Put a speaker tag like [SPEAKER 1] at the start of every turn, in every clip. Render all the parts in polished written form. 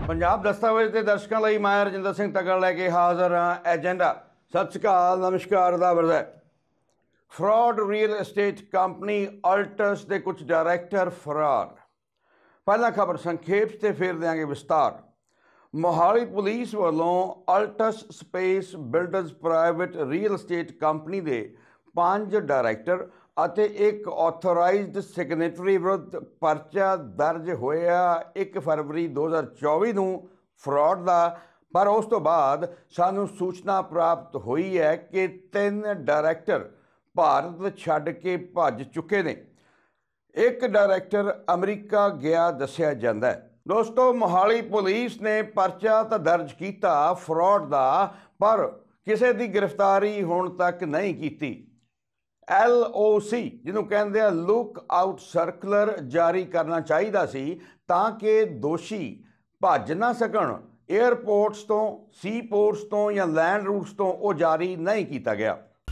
[SPEAKER 1] पंजाब दस्तावेज के दर्शकों ਲਈ मैं रजिंदर सिंह तगड़ लैके हाजिर हाँ। एजेंडा सत श्री अकाल नमस्कार अदाब है। Fraud real estate company Altus के कुछ डायरैक्टर फरार। पहला खबर संखेप से फिर देंगे विस्तार। मोहाली पुलिस वालों Altus space builders private real estate company के 5 डायरैक्टर ਅਤੇ एक ऑथोराइज्ड सिग्नेटरी विरुद्ध परचा दर्ज होया 1 फरवरी 2024 ਨੂੰ फ्रॉड का। पर उस तो बाद सानू सूचना प्राप्त हुई है कि 3 डायरैक्टर भारत छड्ड के भज चुके ने। एक डायरैक्टर अमरीका गया दस्या जाता है। दोस्तों, मोहाली पुलिस ने परचा तो दर्ज किया फ्रॉड का, पर किसी की गिरफ्तारी हुण तक नहीं की। LOC जिन्हों कहते हैं लुक आउट सर्कुलर जारी करना चाहिए सी ताकि दोषी भज ना सकन। एयरपोर्ट्स तो, सी पोर्ट्स तो या लैंड रूट्स तो वो जारी नहीं किया गया।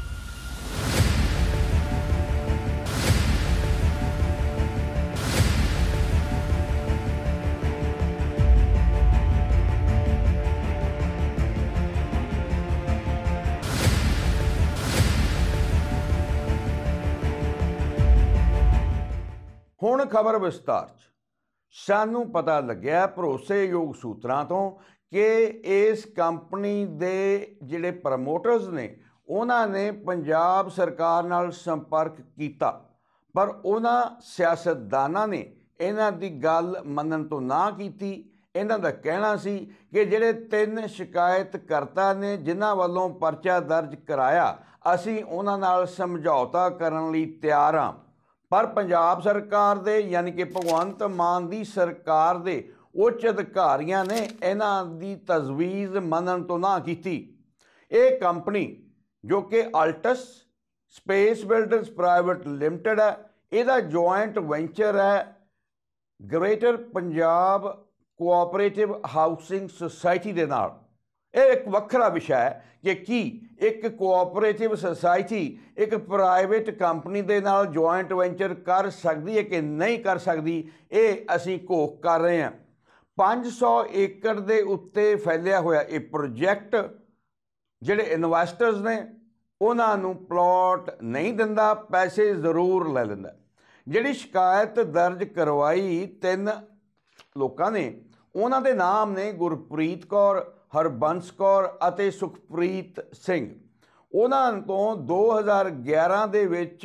[SPEAKER 1] हुण खबर विस्तार च। सानू पता लग्या भरोसेयोग सूत्रां तो कि इस कंपनी दे जिहड़े प्रमोटर्स ने उन्होंने पंजाब सरकार नाल संपर्क किया, पर उन्हां सियासतदानां ने इन्हां दी गल मनन तो ना कीती। इन्हां दा कहना सी कि जिहड़े 3 शिकायतकर्ता ने जिन्हां वालों परचा दर्ज कराया असीं उन्हां नाल समझौता करन लई तैयार हां, पर पंजाब सरकार दे यानी कि भगवंत मान दी सरकार दे उच्च अधिकारियों ने इन्हां दी तजवीज़ मनन तो ना की। ये कंपनी जो कि Altus space builders private limited है, इसका जॉइंट वेंचर है greater Punjab cooperative housing society के नाल। यह एक वखरा विषय है कि एक कोऑपरेटिव सोसाइटी एक प्राइवेट कंपनी के नाल जॉइंट वेंचर कर सकती है कि नहीं कर सकती। ये असी घोख कर रहे हैं। 500 एकड़ के उत्ते फैलिया होया ये प्रोजेक्ट जिहड़े इन्वेस्टर्स ने उन्होंने प्लॉट नहीं दिंदा, पैसे जरूर ले लैंदा। जिहड़ी शिकायत दर्ज करवाई 3 लोगों ने, उन्हां दे नाम ने गुरप्रीत कौर, हरबंस कौर और सुखप्रीत सिंह। उन्होंने तो 2011 के विच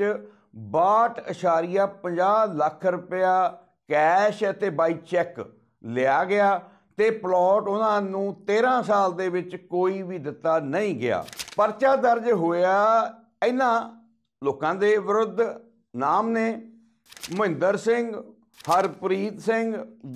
[SPEAKER 1] 62.50 लाख रुपया कैश और बाई चैक लिया गया तो प्लॉट उन्होंने 13 साल के विच कोई भी दिता नहीं गया। परचा दर्ज होया इन्हां लोगों के विरुद्ध। नाम ने महिंदर सिंह, हरप्रीत सिंह,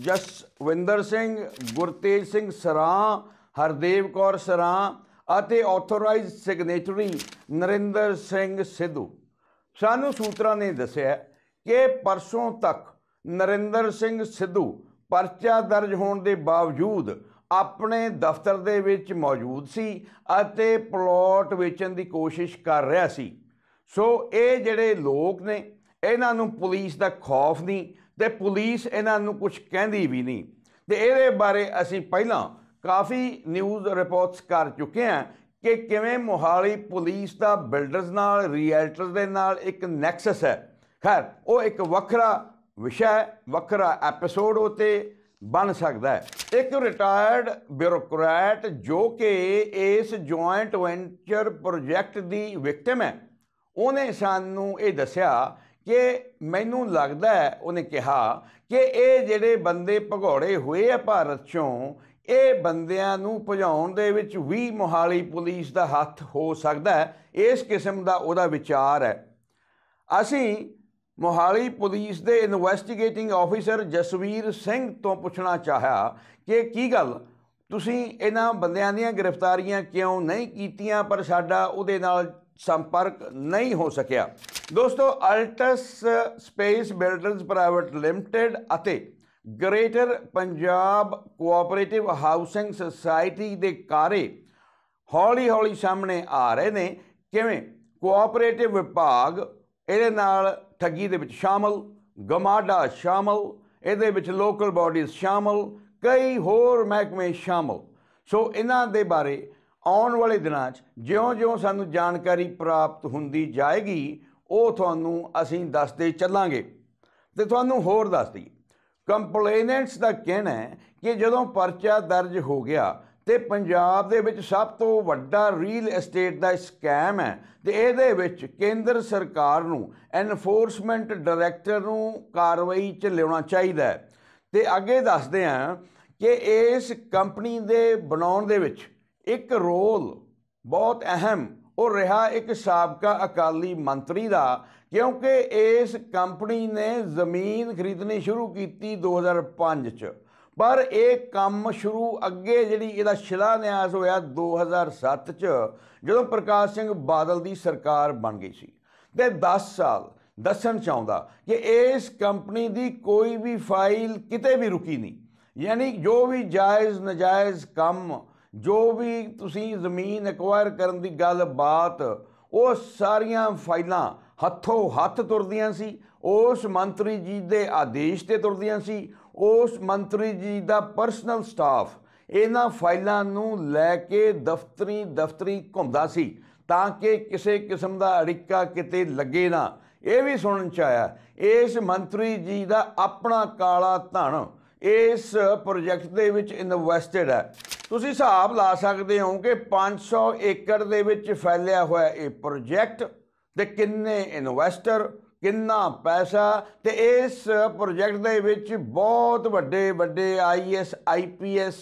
[SPEAKER 1] जसविंदर सिंह, गुरतेज सिंह सरां, हरदेव कौर सरां और ऑथोराइज सिग्नेटरी नरिंदर सिंह सिद्धू। सानू सूत्रों ने दस्या कि परसों तक नरिंदर सिंह सिद्धू परचा दर्ज होने के बावजूद अपने दफ्तर दे विच मौजूद सी अते प्लॉट वेचण की कोशिश कर रहा सी। सो ये जिहड़े लोग ने इन्हां नूं पुलिस का खौफ नहीं तो पुलिस इन्हां नूं कुछ कहती भी नहीं। तो ये बारे असीं पहलां काफ़ी न्यूज़ रिपोर्ट्स कर चुके हैं कि किवें मोहाली पुलिस का बिल्डर्स नाल रियल्टर्स दे नाल एक नैक्सस है। खैर वो एक वखरा विषय वखरा एपिसोड होते बन सकता है। एक रिटायर्ड ब्यूरोक्रेट जो कि इस जॉइंट वेंचर प्रोजेक्ट की विक्टिम है, उन्हें सानू ये दस्या कि मैनू लगता है, उन्हें कहा कि ये जिहड़े बंदे भगौड़े हुए है भारत चों, ये बंदियां नूं भजाउण दे विच भी मोहाली पुलिस का हथ हो सकता है। इस किस्म का उहदा विचार है। असीं मोहाली पुलिस के इन्वेस्टिगेटिंग ऑफिसर जसवीर सिंह तो पूछना चाहा कि की गल तुसीं इन्हां बंदियां दीयां गिरफ्तारियां क्यों नहीं कीतियां, पर साडा उहदे नाल संपर्क नहीं हो सकिया। दोस्तों, Altus space builders private limited अते greater Punjab cooperative housing society के कारे हौली हौली सामने आ रहे ने। किवें कोऑपरेटिव विभाग इहदे नाल ठगी दे विच शामिल, गमाडा शामिल, इहदे विच लोकल बॉडीज़ शामिल, ਕਈ ਹੋਰ ਮਹਿਕਮੇ ਸ਼ਾਮਲ। ਸੋ ਇਹਨਾਂ ਦੇ ਬਾਰੇ ਆਉਣ ਵਾਲੇ ਦਿਨਾਂ 'ਚ ਜਿਉਂ-ਜਿਉਂ ਸਾਨੂੰ ਜਾਣਕਾਰੀ ਪ੍ਰਾਪਤ ਹੁੰਦੀ ਜਾਏਗੀ ਉਹ ਤੁਹਾਨੂੰ ਅਸੀਂ ਦੱਸਦੇ ਚੱਲਾਂਗੇ। ਤੇ ਤੁਹਾਨੂੰ ਹੋਰ ਦੱਸ ਦਈਏ, ਕੰਪਲੇਨੈਂਟਸ ਦਾ ਕਹਿਣਾ ਹੈ ਕਿ ਜਦੋਂ ਪਰਚਾ ਦਰਜ ਹੋ ਗਿਆ ਤੇ ਪੰਜਾਬ ਦੇ ਵਿੱਚ ਸਭ ਤੋਂ ਵੱਡਾ ਰੀਅਲ ਐਸਟੇਟ ਦਾ ਸਕੈਮ ਹੈ ਤੇ ਇਹਦੇ ਵਿੱਚ ਕੇਂਦਰ ਸਰਕਾਰ ਨੂੰ ਐਨਫੋਰਸਮੈਂਟ ਡਾਇਰੈਕਟਰ ਨੂੰ ਕਾਰਵਾਈ 'ਚ ਲਿਆਉਣਾ ਚਾਹੀਦਾ ਹੈ। ਤੇ ਅੱਗੇ ਦੱਸਦੇ ਹਾਂ ਕਿ ਇਸ ਕੰਪਨੀ ਦੇ ਬਣਾਉਣ ਦੇ ਵਿੱਚ ਇੱਕ ਰੋਲ ਬਹੁਤ ਅਹਿਮ ਉਹ ਰਿਹਾ ਇੱਕ ਸਾਬਕਾ ਅਕਾਲੀ ਮੰਤਰੀ ਦਾ, ਕਿਉਂਕਿ ਇਸ ਕੰਪਨੀ ਨੇ ਜ਼ਮੀਨ ਖਰੀਦਣੀ ਸ਼ੁਰੂ ਕੀਤੀ 2005 'ਚ, ਪਰ ਇਹ ਕੰਮ ਸ਼ੁਰੂ ਅੱਗੇ ਜਿਹੜੀ ਇਹਦਾ ਸ਼ਿਲਾਨਿਆਸ ਹੋਇਆ 2007 'ਚ ਜਦੋਂ ਪ੍ਰਕਾਸ਼ ਸਿੰਘ ਬਾਦਲ ਦੀ ਸਰਕਾਰ ਬਣ ਗਈ ਸੀ। ਤੇ 10 ਸਾਲ ਦੱਸਣ ਚਾਹੁੰਦਾ ਕਿ ਇਸ ਕੰਪਨੀ ਦੀ ਕੋਈ ਵੀ ਫਾਈਲ ਕਿਤੇ ਵੀ ਰੁਕੀ ਨਹੀਂ, ਯਾਨੀ ਜੋ ਵੀ ਜਾਇਜ਼ ਨਜਾਇਜ਼ ਕੰਮ, ਜੋ ਵੀ ਤੁਸੀਂ ਜ਼ਮੀਨ ਐਕਵਾਇਰ ਕਰਨ ਦੀ ਗੱਲ ਬਾਤ, ਉਹ ਸਾਰੀਆਂ ਫਾਈਲਾਂ ਹੱਥੋਂ ਹੱਥ ਤੁਰਦੀਆਂ ਸੀ, ਉਸ ਮੰਤਰੀ ਜੀ ਦੇ ਆਦੇਸ਼ ਤੇ ਤੁਰਦੀਆਂ ਸੀ। ਉਸ ਮੰਤਰੀ ਜੀ ਦਾ ਪਰਸਨਲ ਸਟਾਫ ਇਹਨਾਂ ਫਾਈਲਾਂ ਨੂੰ ਲੈ ਕੇ ਦਫ਼ਤਰੀ ਘੁੰਮਦਾ ਸੀ ਤਾਂ ਕਿ ਕਿਸੇ ਕਿਸਮ ਦਾ ਅੜਿੱਕਾ ਕਿਤੇ ਲੱਗੇ ਨਾ। ਇਹ ਵੀ ਸੁਣਨ 'ਚ ਆਇਆ ਇਸ ਮੰਤਰੀ ਜੀ ਦਾ ਆਪਣਾ ਕਾਲਾ ਧਨ ਇਸ ਪ੍ਰੋਜੈਕਟ ਦੇ ਵਿੱਚ ਇਨਵੈਸਟਡ ਹੈ। ਤੁਸੀਂ ਹਿਸਾਬ ਲਾ ਸਕਦੇ ਹੋ ਕਿ 500 ਏਕੜ ਦੇ ਵਿੱਚ ਫੈਲਿਆ ਹੋਇਆ ਇਹ ਪ੍ਰੋਜੈਕਟ ਤੇ ਕਿੰਨੇ ਇਨਵੈਸਟਰ, ਕਿੰਨਾ ਪੈਸਾ। ਤੇ ਇਸ ਪ੍ਰੋਜੈਕਟ ਦੇ ਵਿੱਚ ਬਹੁਤ ਵੱਡੇ IAS IPS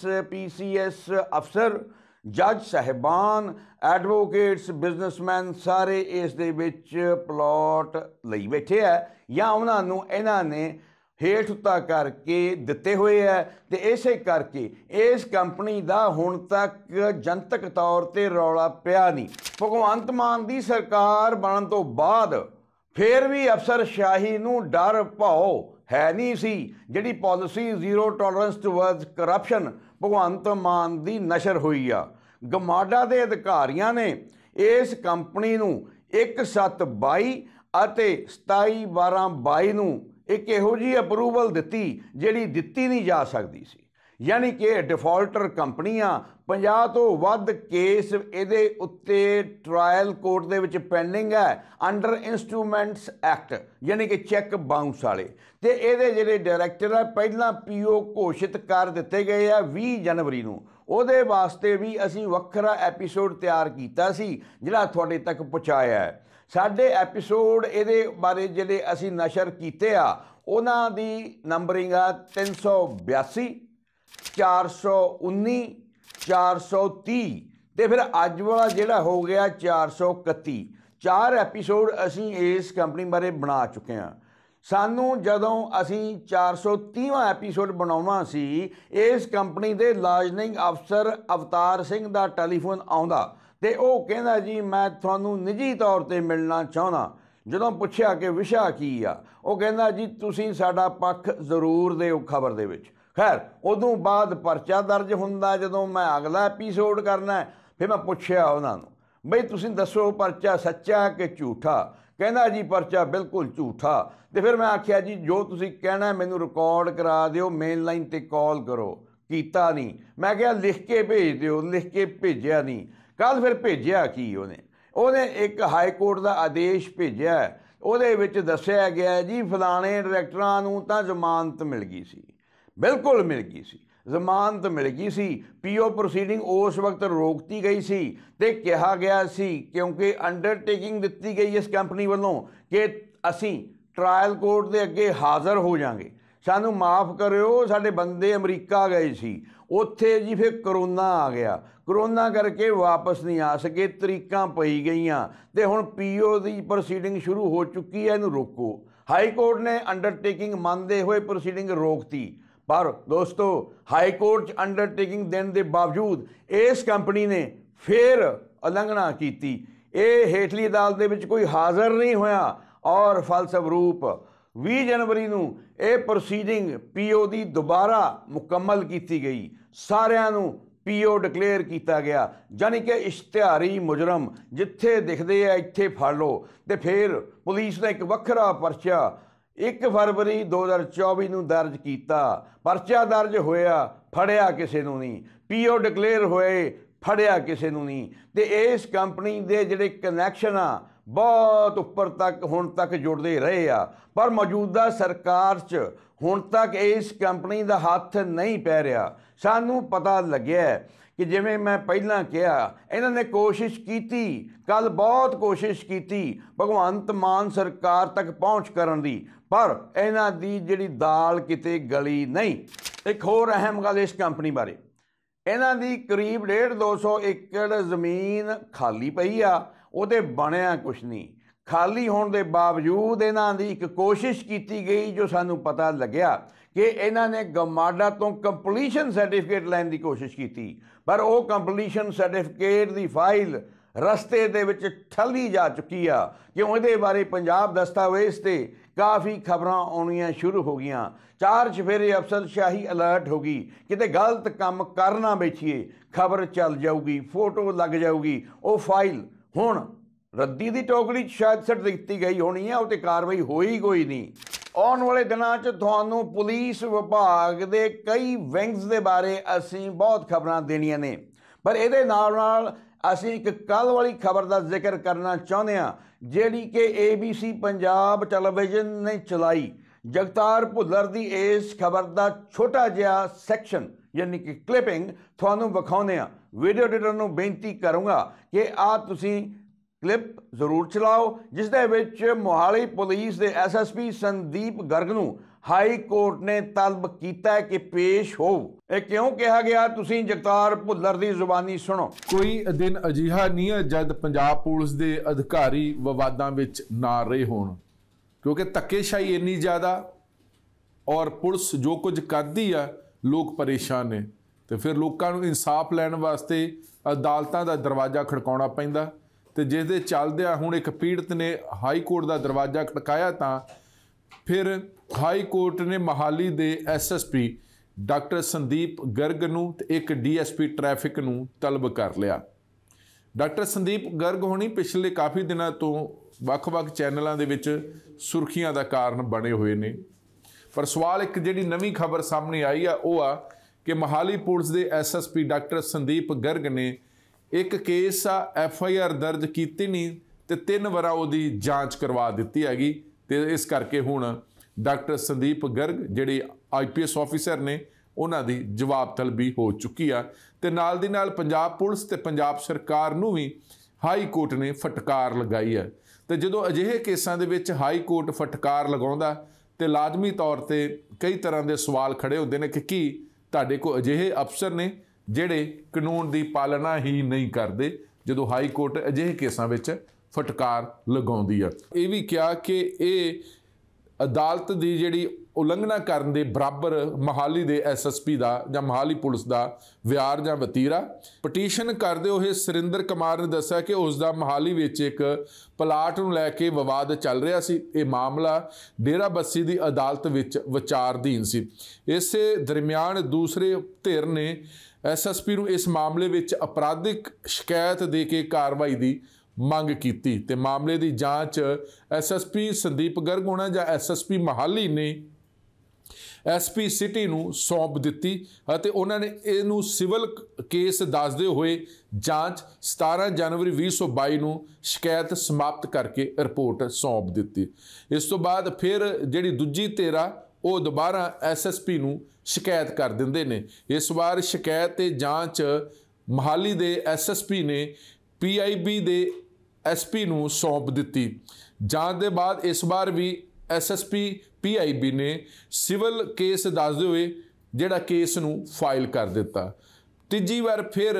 [SPEAKER 1] PCS ਅਫਸਰ, ਜੱਜ ਸਾਹਿਬਾਨ, ਐਡਵੋਕੇਟਸ, ਬਿਜ਼ਨਸਮੈਨ ਸਾਰੇ ਇਸ ਦੇ ਵਿੱਚ ਪਲਾਟ ਲਈ ਬੈਠੇ ਹੈ ਜਾਂ ਉਹਨਾਂ ਨੂੰ ਇਹਨਾਂ ਨੇ ਹੇਠ ਉੱਤਾ ਕਰਕੇ ਦਿੱਤੇ ਹੋਏ ਹੈ। ਤੇ ਇਸੇ ਕਰਕੇ ਇਸ ਕੰਪਨੀ ਦਾ ਹੁਣ ਤੱਕ ਜਨਤਕ ਤੌਰ ਤੇ ਰੌਲਾ ਪਿਆ ਨਹੀਂ। ਭਗਵੰਤ ਮਾਨ ਦੀ ਸਰਕਾਰ ਬਣਨ ਤੋਂ ਬਾਅਦ ਫਿਰ ਵੀ ਅਫਸਰਸ਼ਾਹੀ ਨੂੰ ਡਰ ਭੌ ਹੈ ਨਹੀਂ ਸੀ। ਜਿਹੜੀ policy zero tolerance towards corruption Bhagwant Mann ਦੀ ਨਸ਼ਰ ਹੋਈ ਆ, ਗਮਾਡਾ ਦੇ ਅਧਿਕਾਰੀਆਂ ਨੇ ਇਸ ਕੰਪਨੀ ਨੂੰ 1722 ਅਤੇ 27/12/22 ਨੂੰ ਇੱਕ ਇਹੋ ਜਿਹੀ ਅਪਰੂਵਲ ਦਿੱਤੀ ਜਿਹੜੀ ਦਿੱਤੀ ਨਹੀਂ ਜਾ ਸਕਦੀ ਸੀ, ਯਾਨੀ ਕਿ ਡਿਫਾਲਟਰ ਕੰਪਨੀਆਂ 50 ਤੋਂ ਵੱਧ ਕੇਸ ਇਹਦੇ ਉੱਤੇ ਟਰਾਇਲ ਕੋਰਟ ਦੇ ਵਿੱਚ ਪੈਂਡਿੰਗ ਹੈ ਅੰਡਰ ਇੰਸਟਰੂਮੈਂਟਸ ਐਕਟ, ਯਾਨੀ ਕਿ ਚੈੱਕ ਬਾਉਂਸ ਵਾਲੇ। ਤੇ ਇਹਦੇ ਜਿਹੜੇ ਡਾਇਰੈਕਟਰ ਹੈ ਪਹਿਲਾਂ PO ਘੋਸ਼ਿਤ ਕਰ ਦਿੱਤੇ ਗਏ ਆ 20 ਜਨਵਰੀ ਨੂੰ। ਉਹਦੇ ਵਾਸਤੇ ਵੀ ਅਸੀਂ ਵੱਖਰਾ ਐਪੀਸੋਡ ਤਿਆਰ ਕੀਤਾ ਸੀ ਜਿਹੜਾ ਤੁਹਾਡੇ ਤੱਕ ਪਹੁੰਚਾਇਆ ਹੈ। ਸਾਡੇ ਐਪੀਸੋਡ ਇਹਦੇ ਬਾਰੇ ਜਿਹੜੇ ਅਸੀਂ ਨਸ਼ਰ ਕੀਤੇ ਆ ਉਹਨਾਂ ਦੀ ਨੰਬਰਿੰਗ ਆ 382, 419, 430 ਤੇ ਫਿਰ ਅੱਜ ਵਾਲਾ ਜਿਹੜਾ ਹੋ ਗਿਆ 431। 4 ਐਪੀਸੋਡ ਅਸੀਂ ਇਸ ਕੰਪਨੀ ਬਾਰੇ ਬਣਾ ਚੁੱਕੇ ਹਾਂ। ਸਾਨੂੰ ਜਦੋਂ ਅਸੀਂ 430ਵਾਂ ਐਪੀਸੋਡ ਬਣਾਉਣਾ ਸੀ ਇਸ ਕੰਪਨੀ ਦੇ ਲਾਜਨਿੰਗ ਅਫਸਰ ਅਵਤਾਰ ਸਿੰਘ ਦਾ ਟੈਲੀਫੋਨ ਆਉਂਦਾ ਤੇ ਉਹ ਕਹਿੰਦਾ ਜੀ ਮੈਂ ਤੁਹਾਨੂੰ ਨਿੱਜੀ ਤੌਰ ਤੇ ਮਿਲਣਾ ਚਾਹੁੰਦਾ। ਜਦੋਂ ਪੁੱਛਿਆ ਕਿ ਵਿਸ਼ਾ ਕੀ ਆ, ਉਹ ਕਹਿੰਦਾ ਜੀ ਤੁਸੀਂ ਸਾਡਾ ਪੱਖ ਜ਼ਰੂਰ ਦਿਓ ਖਬਰ ਦੇ ਵਿੱਚ। ਖੈਰ ਉਦੋਂ ਬਾਅਦ ਪਰਚਾ ਦਰਜ ਹੁੰਦਾ ਜਦੋਂ ਮੈਂ ਅਗਲਾ ਐਪੀਸੋਡ ਕਰਨਾ। ਫਿਰ ਮੈਂ ਪੁੱਛਿਆ ਉਹਨਾਂ ਨੂੰ ਬਈ ਤੁਸੀਂ ਦੱਸੋ ਪਰਚਾ ਸੱਚਾ ਕਿ ਝੂਠਾ। ਕਹਿੰਦਾ ਜੀ ਪਰਚਾ ਬਿਲਕੁਲ ਝੂਠਾ। ਤੇ ਫਿਰ ਮੈਂ ਆਖਿਆ ਜੀ ਜੋ ਤੁਸੀਂ ਕਹਿਣਾ ਮੈਨੂੰ ਰਿਕਾਰਡ ਕਰਾ ਦਿਓ, ਮੇਨ ਲਾਈਨ ਤੇ ਕਾਲ ਕਰੋ। ਕੀਤਾ ਨਹੀਂ। ਮੈਂ ਕਿਹਾ ਲਿਖ ਕੇ ਭੇਜ ਦਿਓ, ਲਿਖ ਕੇ ਭੇਜਿਆ ਨਹੀਂ। ਕੱਲ ਫਿਰ ਭੇਜਿਆ ਕੀ ਉਹਨੇ ਇੱਕ ਹਾਈ ਕੋਰਟ ਦਾ ਆਦੇਸ਼ ਭੇਜਿਆ, ਉਹਦੇ ਵਿੱਚ ਦੱਸਿਆ ਗਿਆ ਜੀ ਫਲਾਣੇ ਡਾਇਰੈਕਟਰਾਂ ਨੂੰ ਤਾਂ ਜ਼ਮਾਨਤ ਮਿਲ ਗਈ ਸੀ। ਬਿਲਕੁਲ ਮਿਲ ਗਈ ਸੀ, ਜ਼ਮਾਨਤ ਮਿਲ ਗਈ ਸੀ। PO ਪ੍ਰੋਸੀਡਿੰਗ ਉਸ ਵਕਤ ਰੋਕਤੀ ਗਈ ਸੀ ਤੇ ਕਿਹਾ ਗਿਆ ਸੀ ਕਿਉਂਕਿ ਅੰਡਰਟੇਕਿੰਗ ਦਿੱਤੀ ਗਈ ਇਸ ਕੰਪਨੀ ਵੱਲੋਂ ਕਿ ਅਸੀਂ ਟਰਾਇਲ ਕੋਰਟ ਦੇ ਅੱਗੇ ਹਾਜ਼ਰ ਹੋ ਜਾਵਾਂਗੇ, ਸਾਨੂੰ ਮਾਫ ਕਰਿਓ ਸਾਡੇ ਬੰਦੇ ਅਮਰੀਕਾ ਗਏ ਸੀ, ਉੱਥੇ ਜੀ ਫਿਰ ਕਰੋਨਾ ਆ ਗਿਆ, ਕਰੋਨਾ ਕਰਕੇ ਵਾਪਸ ਨਹੀਂ ਆ ਸਕੇ, ਤਰੀਕਾਂ ਪਈ ਗਈਆਂ ਤੇ ਹੁਣ PO ਦੀ ਪ੍ਰੋਸੀਡਿੰਗ ਸ਼ੁਰੂ ਹੋ ਚੁੱਕੀ ਹੈ, ਇਹਨੂੰ ਰੋਕੋ। ਹਾਈ ਕੋਰਟ ਨੇ ਅੰਡਰਟੇਕਿੰਗ ਮੰਨਦੇ ਹੋਏ ਪ੍ਰੋਸੀਡਿੰਗ ਰੋਕਤੀ। ਪਰ ਦੋਸਤੋ ਹਾਈ ਕੋਰਟ 'ਚ ਅੰਡਰਟੇਕਿੰਗ ਦੇਣ ਦੇ ਬਾਵਜੂਦ ਇਸ ਕੰਪਨੀ ਨੇ ਫਿਰ ਉਲੰਘਣਾ ਕੀਤੀ। ਇਹ ਹੇਠਲੀ ਅਦਾਲਤ ਦੇ ਵਿੱਚ ਕੋਈ ਹਾਜ਼ਰ ਨਹੀਂ ਹੋਇਆ ਔਰ ਫਲਸਰੂਪ 20 ਜਨਵਰੀ ਨੂੰ ਇਹ ਪ੍ਰੋਸੀਡਿੰਗ PO ਦੀ ਦੁਬਾਰਾ ਮੁਕੰਮਲ ਕੀਤੀ ਗਈ। ਸਾਰਿਆਂ ਨੂੰ PO ਡਿਕਲੇਅਰ ਕੀਤਾ ਗਿਆ, ਜਾਨੀ ਕਿ ਇਸ਼ਤਿਹਾਰੀ ਮੁਜਰਮ ਜਿੱਥੇ ਦਿਖਦੇ ਆ ਇੱਥੇ ਫੜ ਲਓ। ਤੇ ਫਿਰ ਪੁਲਿਸ ਦਾ ਇੱਕ ਵੱਖਰਾ ਪਰਚਾ 1 फरवरी 2024 ਨੂੰ ਦਰਜ ਕੀਤਾ। ਪਰਚਾ ਦਰਜ ਹੋਇਆ, ਫੜਿਆ ਕਿਸੇ ਨੂੰ ਨਹੀਂ। ਪੀਓ ਡਿਕਲੇਅਰ ਹੋਏ, ਫੜਿਆ ਕਿਸੇ ਨੂੰ ਨਹੀਂ। ਤੇ ਇਸ ਕੰਪਨੀ ਦੇ ਜਿਹੜੇ ਕਨੈਕਸ਼ਨ ਆ ਬਹੁਤ ਉੱਪਰ ਤੱਕ ਹੁਣ ਤੱਕ ਜੁੜਦੇ ਰਹੇ ਆ, ਪਰ ਮੌਜੂਦਾ ਸਰਕਾਰ 'ਚ ਹੁਣ ਤੱਕ ਇਸ ਕੰਪਨੀ ਦਾ ਹੱਥ ਨਹੀਂ ਪੈ ਰਿਹਾ। ਸਾਨੂੰ ਪਤਾ ਲੱਗਿਆ ਕਿ ਜਿਵੇਂ ਮੈਂ ਪਹਿਲਾਂ ਕਿਹਾ, ਇਹਨਾਂ ਨੇ ਕੋਸ਼ਿਸ਼ ਕੀਤੀ, ਕੱਲ ਬਹੁਤ ਕੋਸ਼ਿਸ਼ ਕੀਤੀ ਭਗਵੰਤ ਮਾਨ ਸਰਕਾਰ ਤੱਕ ਪਹੁੰਚ ਕਰਨ ਦੀ, ਪਰ ਇਹਨਾਂ ਦੀ ਜਿਹੜੀ ਦਾਲ ਕਿਤੇ ਗਲੀ ਨਹੀਂ। ਇੱਕ ਹੋਰ ਅਹਿਮ ਗੱਲ ਇਸ ਕੰਪਨੀ ਬਾਰੇ, ਇਹਨਾਂ ਦੀ ਕਰੀਬ 150-200 ਏਕੜ ਜ਼ਮੀਨ ਖਾਲੀ ਪਈ ਆ, ਉਹਦੇ ਬਣਿਆ ਕੁਛ ਨਹੀਂ। ਖਾਲੀ ਹੋਣ ਦੇ ਬਾਵਜੂਦ ਇਹਨਾਂ ਦੀ ਇੱਕ ਕੋਸ਼ਿਸ਼ ਕੀਤੀ ਗਈ, ਜੋ ਸਾਨੂੰ ਪਤਾ ਲੱਗਿਆ ਕਿ ਇਹਨਾਂ ਨੇ ਗਮਾਡਾ ਤੋਂ ਕੰਪਲੀਸ਼ਨ ਸਰਟੀਫਿਕੇਟ ਲੈਣ ਦੀ ਕੋਸ਼ਿਸ਼ ਕੀਤੀ, ਪਰ ਉਹ ਕੰਪਲੀਸ਼ਨ ਸਰਟੀਫਿਕੇਟ ਦੀ ਫਾਈਲ ਰਸਤੇ ਦੇ ਵਿੱਚ ਠੱਲੀ ਜਾ ਚੁੱਕੀ ਆ। ਕਿਉਂ? ਇਹਦੇ ਬਾਰੇ ਪੰਜਾਬ ਦਸਤਾਵੇਜ਼ ਤੇ ਕਾਫੀ ਖਬਰਾਂ ਆਉਣੀਆਂ ਸ਼ੁਰੂ ਹੋ ਗਈਆਂ। 4 ਚੁਫੇਰੇ ਅਫਸਰਸ਼ਾਹੀ ਅਲਰਟ ਹੋ ਗਈ, ਕਿਤੇ ਗਲਤ ਕੰਮ ਕਰਨਾ ਬੈਠੀਏ ਖਬਰ ਚੱਲ ਜਾਊਗੀ, ਫੋਟੋ ਲੱਗ ਜਾਊਗੀ। ਉਹ ਫਾਈਲ ਹੁਣ ਰੱਦੀ ਦੀ ਟੋਕਰੀ 'ਚ ਸ਼ਾਇਦ ਸਿੱਟ ਦਿੱਤੀ ਗਈ ਹੋਣੀ ਹੈ, ਉਹ 'ਤੇ ਕਾਰਵਾਈ ਹੋਈ ਕੋਈ ਨਹੀਂ। ਆਉਣ ਵਾਲੇ ਦਿਨਾਂ 'ਚ ਤੁਹਾਨੂੰ ਪੁਲਿਸ ਵਿਭਾਗ ਦੇ ਕਈ ਵਿੰਗਸ ਦੇ ਬਾਰੇ ਅਸੀਂ ਬਹੁਤ ਖਬਰਾਂ ਦੇਣੀਆਂ ਨੇ, ਪਰ ਇਹਦੇ ਨਾਲ ਨਾਲ ਅਸੀਂ ਇੱਕ ਕੱਲ੍ਹ ਵਾਲੀ ਖਬਰ ਦਾ ਜ਼ਿਕਰ ਕਰਨਾ ਚਾਹੁੰਦੇ ਹਾਂ, ਜਿਹੜੀ ਕਿ ABC ਪੰਜਾਬ ਟੈਲੀਵਿਜ਼ਨ ਨੇ ਚਲਾਈ। ਜਗਤਾਰ ਭੁੱਲਰ ਦੀ ਇਸ ਖਬਰ ਦਾ ਛੋਟਾ ਜਿਹਾ ਸੈਕਸ਼ਨ ਯਾਨੀ ਕਿ ਕਲਿੱਪਿੰਗ ਤੁਹਾਨੂੰ ਵਿਖਾਉਂਦੇ ਹਾਂ। ਵੀਡੀਓ ਐਡੀਟਰ ਨੂੰ ਬੇਨਤੀ ਕਰੂੰਗਾ ਕਿ ਤੁਸੀਂ ਕਲਿੱਪ ਜ਼ਰੂਰ ਚਲਾਓ, ਜਿਸ ਦੇ ਵਿੱਚ ਮੋਹਾਲੀ ਪੁਲਿਸ ਦੇ SSP ਸੰਦੀਪ ਗਰਗ ਨੂੰ ਹਾਈ ਕੋਰਟ ਨੇ ਤਲਬ ਕੀਤਾ ਕਿ ਪੇਸ਼ ਹੋ। ਇਹ ਕਿਉਂ ਕਿਹਾ ਗਿਆ, ਤੁਸੀਂ ਜਗਤਾਰ ਭੁੱਲਰ ਦੀ ਜ਼ੁਬਾਨੀ ਸੁਣੋ।
[SPEAKER 2] ਕੋਈ ਦਿਨ ਅਜਿਹਾ ਨਹੀਂ ਹੈ ਜਦ ਪੰਜਾਬ ਪੁਲਿਸ ਦੇ ਅਧਿਕਾਰੀ ਵਿਵਾਦਾਂ ਵਿੱਚ ਨਾ ਰਹੇ ਹੋਣ, ਕਿਉਂਕਿ ਧੱਕੇਸ਼ਾਹੀ ਇੰਨੀ ਜ਼ਿਆਦਾ ਔਰ ਪੁਲਿਸ ਜੋ ਕੁਝ ਕਰਦੀ ਆ, ਲੋਕ ਪਰੇਸ਼ਾਨ ਨੇ। ਤੇ ਫਿਰ ਲੋਕਾਂ ਨੂੰ ਇਨਸਾਫ ਲੈਣ ਵਾਸਤੇ ਅਦਾਲਤਾਂ ਦਾ ਦਰਵਾਜ਼ਾ ਖੜਕਾਉਣਾ ਪੈਂਦਾ। ਤੇ ਜਿਸ ਦੇ ਚੱਲਦਿਆਂ ਹੁਣ ਇੱਕ ਪੀੜਤ ਨੇ ਹਾਈ ਕੋਰਟ ਦਾ ਦਰਵਾਜ਼ਾ ਖੜਕਾਇਆ, ਤਾਂ ਫਿਰ ਹਾਈ ਕੋਰਟ ਨੇ ਮੋਹਾਲੀ ਦੇ SSP ਡਾਕਟਰ ਸੰਦੀਪ ਗਰਗ ਨੂੰ ਤੇ ਇੱਕ DSP ਟ੍ਰੈਫਿਕ ਨੂੰ ਤਲਬ ਕਰ ਲਿਆ। ਡਾਕਟਰ ਸੰਦੀਪ ਗਰਗ ਹੋਣੀ ਪਿਛਲੇ ਕਾਫੀ ਦਿਨਾਂ ਤੋਂ ਵੱਖ-ਵੱਖ ਚੈਨਲਾਂ ਦੇ ਵਿੱਚ ਸੁਰਖੀਆਂ ਦਾ ਕਾਰਨ ਬਣੇ ਹੋਏ ਨੇ, ਪਰ ਸਵਾਲ ਇੱਕ ਜਿਹੜੀ ਨਵੀਂ ਖਬਰ ਸਾਹਮਣੇ ਆਈ ਆ ਉਹ ਆ ਕਿ ਮੋਹਾਲੀ ਪੁਲਿਸ ਦੇ SSP ਡਾਕਟਰ ਸੰਦੀਪ ਗਰਗ ਨੇ ਇੱਕ ਕੇਸ ਆ FIR ਦਰਜ ਕੀਤੀ ਨਹੀਂ ਤੇ 3 ਵਾਰ ਉਹਦੀ ਜਾਂਚ ਕਰਵਾ ਦਿੱਤੀ ਹੈਗੀ। ਤੇ ਇਸ ਕਰਕੇ ਹੁਣ ਡਾਕਟਰ ਸੰਦੀਪ ਗਰਗ ਜਿਹੜੇ IPS ਆਫੀਸਰ ਨੇ, ਉਹਨਾਂ ਦੀ ਜਵਾਬ ਤਲਬੀ ਹੋ ਚੁੱਕੀ ਆ। ਤੇ ਨਾਲ ਦੀ ਨਾਲ ਪੰਜਾਬ ਪੁਲਿਸ ਤੇ ਪੰਜਾਬ ਸਰਕਾਰ ਨੂੰ ਵੀ ਹਾਈ ਕੋਰਟ ਨੇ ਫਟਕਾਰ ਲਗਾਈ ਹੈ। ਤੇ ਜਦੋਂ ਅਜਿਹੇ ਕੇਸਾਂ ਦੇ ਵਿੱਚ ਹਾਈ ਕੋਰਟ ਫਟਕਾਰ ਲਗਾਉਂਦਾ ਤੇ ਲਾਜ਼ਮੀ ਤੌਰ ਤੇ ਕਈ ਤਰ੍ਹਾਂ ਦੇ ਸਵਾਲ ਖੜੇ ਹੁੰਦੇ ਨੇ ਕਿ ਕੀ ਤੁਹਾਡੇ ਕੋਲ ਅਜਿਹੇ ਅਫਸਰ ਨੇ ਜਿਹੜੇ ਕਾਨੂੰਨ ਦੀ ਪਾਲਣਾ ਹੀ ਨਹੀਂ ਕਰਦੇ, ਜਦੋਂ ਹਾਈ ਕੋਰਟ ਅਜਿਹੇ ਕੇਸਾਂ ਵਿੱਚ ਫਟਕਾਰ ਲਗਾਉਂਦੀ ਆ। ਇਹ ਵੀ ਕਿਹਾ ਕਿ ਇਹ ਅਦਾਲਤ ਦੀ ਜਿਹੜੀ ਉਲੰਘਣਾ ਕਰਨ ਦੇ ਬਰਾਬਰ ਮੋਹਾਲੀ ਦੇ SSP ਦਾ ਜਾਂ ਮੋਹਾਲੀ ਪੁਲਿਸ ਦਾ ਵਿਹਾਰ ਜਾਂ ਵਤੀਰਾ। ਪਟੀਸ਼ਨ ਕਰਦੇ ਹੋਏ ਸੁਰਿੰਦਰ ਕੁਮਾਰ ਨੇ ਦੱਸਿਆ ਕਿ ਉਸ ਦਾ ਮੋਹਾਲੀ ਵਿੱਚ ਇੱਕ ਪਲਾਟ ਨੂੰ ਲੈ ਕੇ ਵਿਵਾਦ ਚੱਲ ਰਿਹਾ ਸੀ। ਇਹ ਮਾਮਲਾ ਡੇਰਾਬੱਸੀ ਦੀ ਅਦਾਲਤ ਵਿੱਚ ਵਿਚਾਰਧੀਨ ਸੀ। ਇਸੇ ਦਰਮਿਆਨ ਦੂਸਰੇ ਧਿਰ ਨੇ SSP ਨੂੰ ਇਸ ਮਾਮਲੇ ਵਿੱਚ ਅਪਰਾਧਿਕ ਸ਼ਿਕਾਇਤ ਦੇ ਕੇ ਕਾਰਵਾਈ ਦੀ ਮੰਗ ਕੀਤੀ ਤੇ ਮਾਮਲੇ ਦੀ ਜਾਂਚ SSP ਸੰਦੀਪ ਗਰਗ ਹੋਣਾ ਜਾਂ SSP ਮੋਹਾਲੀ ਨੇ SP ਸਿਟੀ ਨੂੰ ਸੌਂਪ ਦਿੱਤੀ ਅਤੇ ਉਹਨਾਂ ਨੇ ਇਹਨੂੰ ਸਿਵਲ ਕੇਸ ਦੱਸਦੇ ਹੋਏ ਜਾਂਚ 17 ਜਨਵਰੀ 2022 ਨੂੰ ਸ਼ਿਕਾਇਤ ਸਮਾਪਤ ਕਰਕੇ ਰਿਪੋਰਟ ਸੌਂਪ ਦਿੱਤੀ। ਇਸ ਤੋਂ ਬਾਅਦ ਫਿਰ ਜਿਹੜੀ ਦੂਜੀ ਧਿਰ ਆ ਉਹ ਦੁਬਾਰਾ SSP ਨੂੰ ਸ਼ਿਕਾਇਤ ਕਰ ਦਿੰਦੇ ਨੇ। ਇਸ ਵਾਰ ਸ਼ਿਕਾਇਤ ਤੇ ਜਾਂਚ ਮੋਹਾਲੀ ਦੇ SSP ਨੇ PIB ਦੇ SP ਨੂੰ ਸੌਂਪ ਦਿੱਤੀ। ਜਾਂਚ ਦੇ ਬਾਅਦ ਇਸ ਵਾਰ ਵੀ SSP PIB ਨੇ ਸਿਵਲ ਕੇਸ ਦੱਸਦੇ ਹੋਏ ਜਿਹੜਾ ਕੇਸ ਨੂੰ ਫਾਈਲ ਕਰ ਦਿੱਤਾ। ਤੀਜੀ ਵਾਰ ਫਿਰ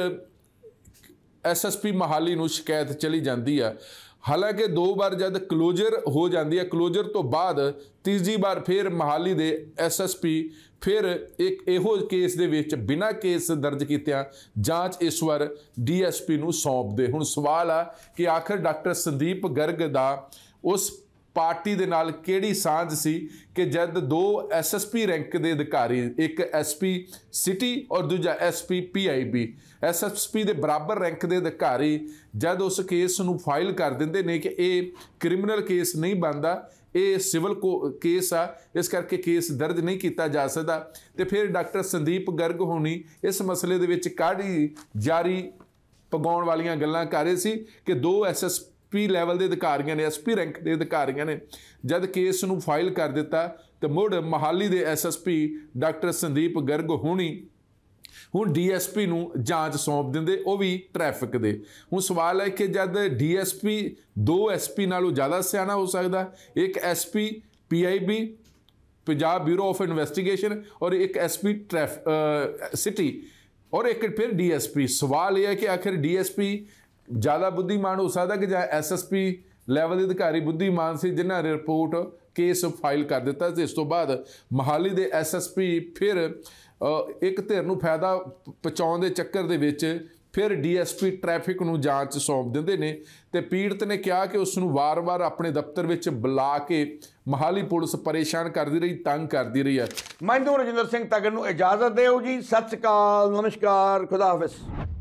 [SPEAKER 2] SSP ਮੋਹਾਲੀ ਨੂੰ ਸ਼ਿਕਾਇਤ ਚਲੀ ਜਾਂਦੀ ਆ। ਹਾਲਾਂਕਿ 2 ਵਾਰ ਜਦ ਕਲੋਜ਼ਰ ਹੋ ਜਾਂਦੀ ਹੈ, ਕਲੋਜ਼ਰ ਤੋਂ ਬਾਅਦ ਤੀਜੀ ਵਾਰ ਫਿਰ ਮੋਹਾਲੀ ਦੇ SSP ਫਿਰ ਇੱਕ ਇਹੋ ਕੇਸ ਦੇ ਵਿੱਚ ਬਿਨਾਂ ਕੇਸ ਦਰਜ ਕੀਤਿਆਂ ਜਾਂਚ ਇਸ ਵਾਰ DSP ਨੂੰ ਸੌਂਪਦੇ। ਹੁਣ ਸਵਾਲ ਆ ਕਿ ਆਖਰ ਡਾਕਟਰ ਸੰਦੀਪ ਗਰਗ ਦਾ ਉਸ ਪਾਰਟੀ ਦੇ ਨਾਲ ਕਿਹੜੀ ਸਾਂਝ ਸੀ ਕਿ ਜਦ 2 SSP ਰੈਂਕ ਦੇ ਅਧਿਕਾਰੀ, ਇੱਕ SP ਸਿਟੀ ਔਰ ਦੂਜਾ SP PIB, SSP ਦੇ ਬਰਾਬਰ ਰੈਂਕ ਦੇ ਅਧਿਕਾਰੀ ਜਦ ਉਸ ਕੇਸ ਨੂੰ ਫਾਈਲ ਕਰ ਦਿੰਦੇ ਨੇ ਕਿ ਇਹ ਕ੍ਰਿਮੀਨਲ ਕੇਸ ਨਹੀਂ ਬਣਦਾ, ਇਹ ਸਿਵਲ ਕੇਸ ਆ, ਇਸ ਕਰਕੇ ਕੇਸ ਦਰਜ ਨਹੀਂ ਕੀਤਾ ਜਾ ਸਕਦਾ। ਤੇ ਫਿਰ ਡਾਕਟਰ ਸੰਦੀਪ ਗਰਗ ਹੋਣੀ ਇਸ ਮਸਲੇ ਦੇ ਵਿੱਚ ਕਾਢੀ ਜਾਰੀ ਪਗਾਉਣ ਵਾਲੀਆਂ ਗੱਲਾਂ ਕਰ ਰਹੇ ਸੀ ਕਿ 2 SSP ਲੈਵਲ ਦੇ ਅਧਿਕਾਰੀਆਂ ਨੇ, SP ਰੈਂਕ ਦੇ ਅਧਿਕਾਰੀਆਂ ਨੇ ਜਦ ਕੇਸ ਨੂੰ ਫਾਈਲ ਕਰ ਦਿੱਤਾ ਤੇ ਮੁੜ ਮੋਹਾਲੀ ਦੇ SSP ਡਾਕਟਰ ਸੰਦੀਪ ਗਰਗ ਹੋਣੀ ਹੁਣ DSP ਨੂੰ ਜਾਂਚ ਸੌਂਪ ਦਿੰਦੇ, ਉਹ ਵੀ ਟ੍ਰੈਫਿਕ ਦੇ। ਹੁਣ ਸਵਾਲ ਹੈ ਕਿ ਜਦ DSP 2 SP ਨਾਲੋਂ ਜ਼ਿਆਦਾ ਸਿਆਣਾ ਹੋ ਸਕਦਾ, ਇੱਕ SP PIB Punjab bureau of investigation ਔਰ ਇੱਕ SP ਸਿਟੀ ਔਰ ਇੱਕ ਫਿਰ DSP। ਸਵਾਲ ਇਹ ਹੈ ਕਿ ਆਖਿਰ DSP ਜ਼ਿਆਦਾ ਬੁੱਧੀਮਾਨ ਹੋ ਸਕਦਾ ਕਿ ਜਾਂ SSP ਲੈਵਲ ਦੇ ਅਧਿਕਾਰੀ ਬੁੱਧੀਮਾਨ ਸੀ ਜਿਨ੍ਹਾਂ ਨੇ ਰਿਪੋਰਟ ਕੇਸ ਫਾਈਲ ਕਰ ਦਿੱਤਾ ਤੇ ਇਸ ਤੋਂ ਬਾਅਦ ਮੋਹਾਲੀ ਦੇ SSP ਫਿਰ ਇੱਕ ਧਿਰ ਨੂੰ ਫਾਇਦਾ ਪਹੁੰਚਾਉਣ ਦੇ ਚੱਕਰ ਦੇ ਵਿੱਚ ਫਿਰ DSP ਟ੍ਰੈਫਿਕ ਨੂੰ ਜਾਂਚ ਸੌਂਪ ਦਿੰਦੇ ਨੇ ਤੇ ਪੀੜਤ ਨੇ ਕਿਹਾ ਕਿ ਉਸ ਨੂੰ ਵਾਰ-ਵਾਰ ਆਪਣੇ ਦਫ਼ਤਰ ਵਿੱਚ ਬੁਲਾ ਕੇ ਮੋਹਾਲੀ ਪੁਲਿਸ ਪਰੇਸ਼ਾਨ ਕਰਦੀ ਰਹੀ, ਤੰਗ ਕਰਦੀ ਰਹੀ ਹੈ।
[SPEAKER 1] ਮੈਨੂੰ ਰਜਿੰਦਰ ਸਿੰਘ ਤਗੜ ਨੂੰ ਇਜਾਜ਼ਤ ਦਿਓ ਜੀ। ਸਤਿ ਸ਼੍ਰੀ ਅਕਾਲ, ਨਮਸਕਾਰ, ਖੁਦਾ ਹਾਫਿਜ਼।